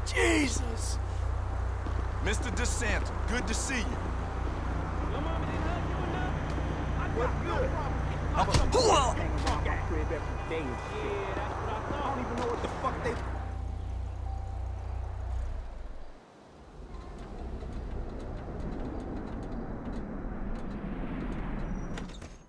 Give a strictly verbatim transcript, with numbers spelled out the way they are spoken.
Jesus! Mister DeSanta, good to see you. What's good? I'm a crib every day. Yeah, that's what I thought. I don't even know what the fuck they...